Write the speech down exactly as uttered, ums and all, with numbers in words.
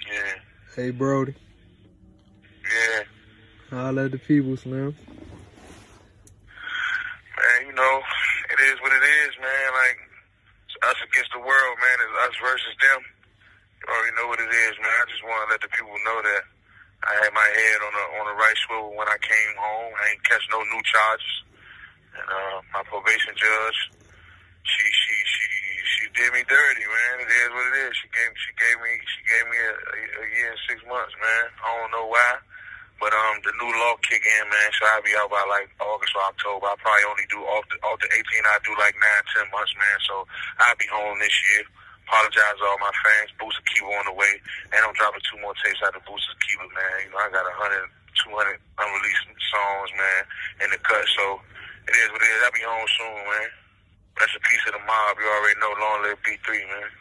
Yeah. Hey, Brody. Yeah. Holla at the people, Slim. Man, you know, it is what it is, man. Like, it's us against the world, man. It's us versus them. You already know what it is, man. I just want to let the people know that I had my head on the on the right swivel when I came home. I ain't catch no new charges. And uh, my probation judge, she she she she did me dirty, man. It is what it is. She gave she gave me she gave me a, a year and six months, man. I don't know why, but um the new law kick in, man. So I'll be out by like August or October. I probably only do off the off the eighteen. I do like nine ten months, man. So I'll be home this year. Apologize to all my fans. Booster Keeper on the way. And I'm dropping two more tapes out of Booster Keeper, man. You know, I got one hundred, two hundred unreleased songs, man, in the cut. So it is what it is. I'll be home soon, man. That's a piece of the mob. You already know. Long live B three, man.